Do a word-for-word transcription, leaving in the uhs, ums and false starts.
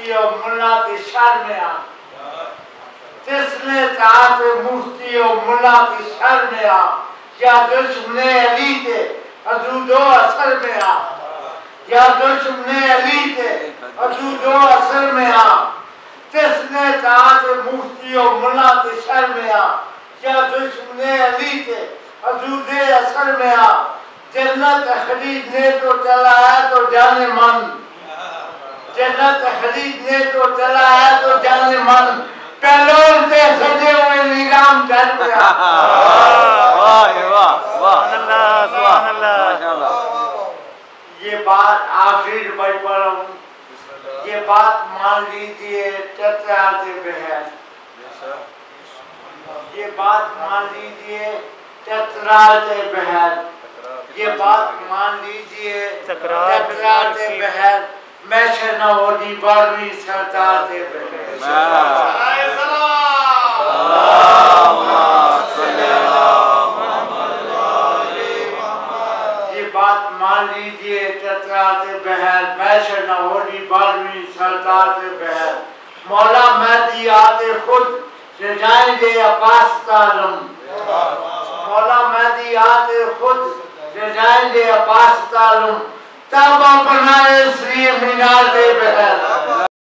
مفتی و ملا کی شر میں آ جس نے طاعت مفتی و ملا کی شر میں آ یا دشمن علی کے حدود و اثر میں آ یا دشمن علی کے حدود و اثر میں آ جس نے طاعت مفتی و ملا کی شر میں آ یا دشمن علی کے حدود اثر میں آ جنت خریدنے تو چلا ہے تو جانے من جنت خریدنے تو چلا ہے تو جانے من پہلون سے سجے ہوئے نیلام کر گیا واہ واہ واہ اللہ سبحان اللہ ماشاءاللہ یہ بات آخری روپے پر ہوں یہ بات مان لیجئے چترال سے بہن یہ بات مان لیجئے چترال سے بہن یہ بات مان لیجئے چترال سے بہن میں شنوری باروی سردار سے بہن یہ بات مان لیجئے چترال سے بہن میں شنوری باروی سردار سے بہن مولا مہدی آتے خود رجائیں گے عباس تعلم مولا مہدی آتے خود رجائیں گے عباس تعلم تب اپنا اس لیے مینار دے بہن